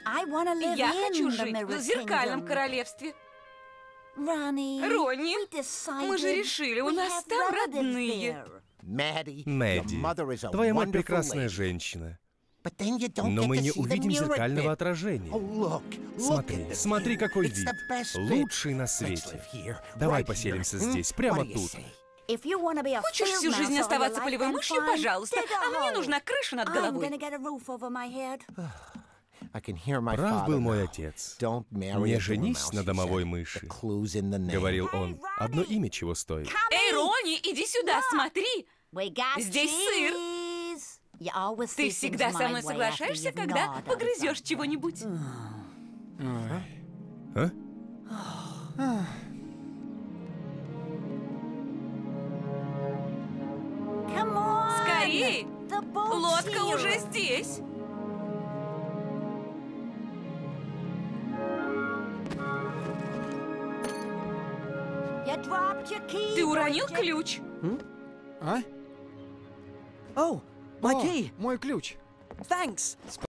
Я хочу жить в зеркальном королевстве. Ронни, мы же решили, у нас там родные. Мэдди, твоя мать прекрасная женщина. Но мы не увидим зеркального отражения. Смотри, какой вид. Лучший на свете. Давай поселимся здесь, прямо тут. Хочешь всю жизнь оставаться полевой мышью, пожалуйста. А мне нужна крыша над головой. Прав был мой отец. Не женись на домовой мыши. Говорил он. Одно имя чего стоит. Эй, Ронни, иди сюда, смотри. Здесь сыр. Ты всегда со мной соглашаешься, когда погрызешь чего-нибудь? А? Скорей! Лодка уже здесь. Ты уронил ключ? А? О, мой ключ.